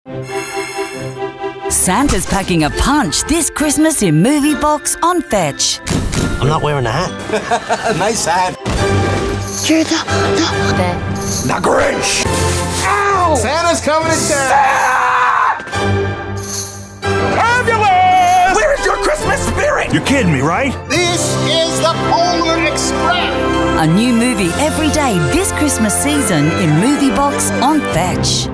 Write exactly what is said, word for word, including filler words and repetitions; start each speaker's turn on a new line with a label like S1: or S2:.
S1: Santa's packing a punch this Christmas in Movie Box on Fetch.
S2: I'm not wearing a hat. Nice hat.
S3: You're the... the...
S2: The Grinch! Ow! Santa's coming to town! Ambulance! Where's your Christmas spirit?
S4: You're kidding me, right?
S2: This is the Polar Express!
S1: A new movie every day this Christmas season in Movie Box on Fetch.